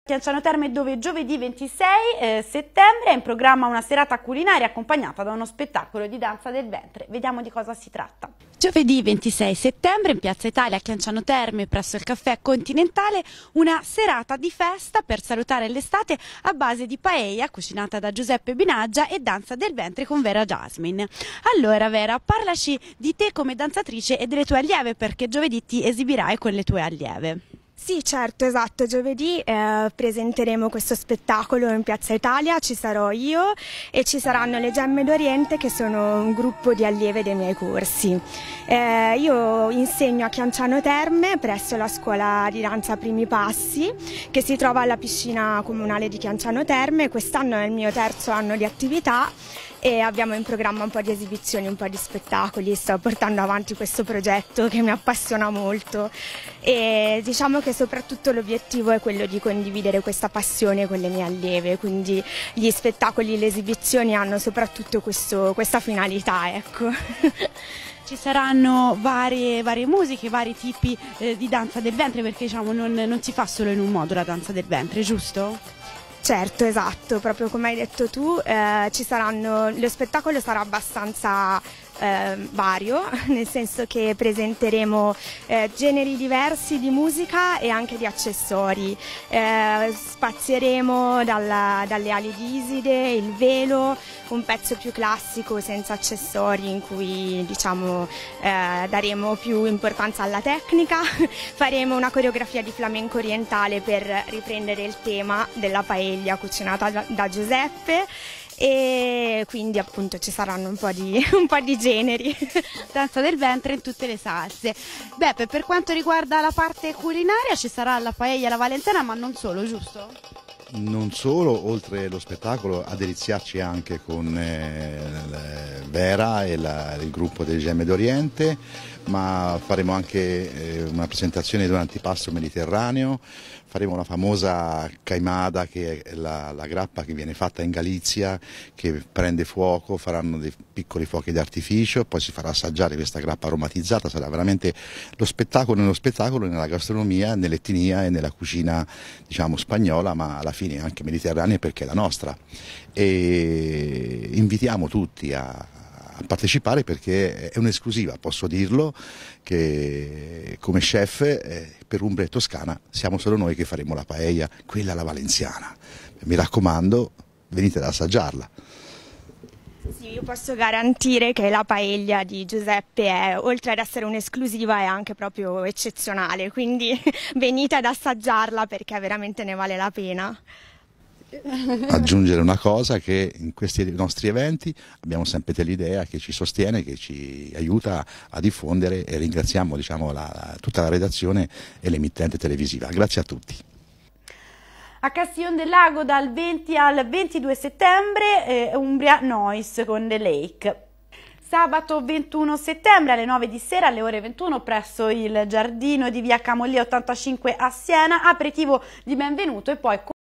Chianciano Terme, dove giovedì 26 settembre è in programma una serata culinaria accompagnata da uno spettacolo di danza del ventre. Vediamo di cosa si tratta. Giovedì 26 settembre in Piazza Italia a Chianciano Terme, presso il Caffè Continentale, una serata di festa per salutare l'estate a base di paella cucinata da Giuseppe Binaggia e danza del ventre con Vera Jasmine. Allora Vera, parlaci di te come danzatrice e delle tue allieve, perché giovedì ti esibirai con le tue allieve. Sì, certo, esatto. Giovedì presenteremo questo spettacolo in Piazza Italia, ci sarò io e ci saranno le Gemme d'Oriente, che sono un gruppo di allieve dei miei corsi. Io insegno a Chianciano Terme presso la scuola di danza Primi Passi, che si trova alla piscina comunale di Chianciano Terme. Quest'anno è il mio terzo anno di attività e abbiamo in programma un po' di esibizioni, un po' di spettacoli. Sto portando avanti questo progetto che mi appassiona molto e diciamo che soprattutto l'obiettivo è quello di condividere questa passione con le mie allieve, quindi gli spettacoli, le esibizioni hanno soprattutto questa finalità, ecco. Ci saranno varie musiche, vari tipi di danza del ventre, perché diciamo non si fa solo in un modo la danza del ventre, giusto? Certo, esatto, proprio come hai detto tu, lo spettacolo sarà abbastanza vario, nel senso che presenteremo generi diversi di musica e anche di accessori. Spazieremo dalle ali di Iside, il velo, un pezzo più classico senza accessori in cui diciamo daremo più importanza alla tecnica. Faremo una coreografia di flamenco orientale per riprendere il tema della paella cucinata da Giuseppe, e quindi appunto ci saranno un po' di generi. Danza del ventre in tutte le salse. Beppe, per quanto riguarda la parte culinaria ci sarà la paella alla valenziana, ma non solo, giusto? Non solo, oltre allo spettacolo, a deliziarci anche con Vera e il gruppo delle Gemme d'Oriente, ma faremo anche una presentazione di un antipasto mediterraneo, faremo la famosa caimada, che è la grappa che viene fatta in Galizia, che prende fuoco, faranno dei piccoli fuochi d'artificio, poi si farà assaggiare questa grappa aromatizzata. Sarà veramente lo spettacolo nello spettacolo, nella gastronomia, nell'etnia e nella cucina diciamo spagnola, ma alla fine anche mediterranea, perché è la nostra. E invitiamo tutti a partecipare, perché è un'esclusiva, posso dirlo, che come chef per Umbria e Toscana siamo solo noi che faremo la paella, quella alla valenziana. Mi raccomando, venite ad assaggiarla. Sì, io posso garantire che la paella di Giuseppe oltre ad essere un'esclusiva, è anche proprio eccezionale, quindi venite ad assaggiarla perché veramente ne vale la pena. Aggiungere una cosa, che in questi nostri eventi abbiamo sempre dell'idea che ci sostiene, che ci aiuta a diffondere, e ringraziamo diciamo, tutta la redazione e l'emittente televisiva. Grazie a tutti. A Castiglion del Lago dal 20 al 22 settembre Umbria Noise con The Lake. Sabato 21 settembre alle 9 di sera, alle ore 21, presso il giardino di via Camollia 85 a Siena, aperitivo di benvenuto e poi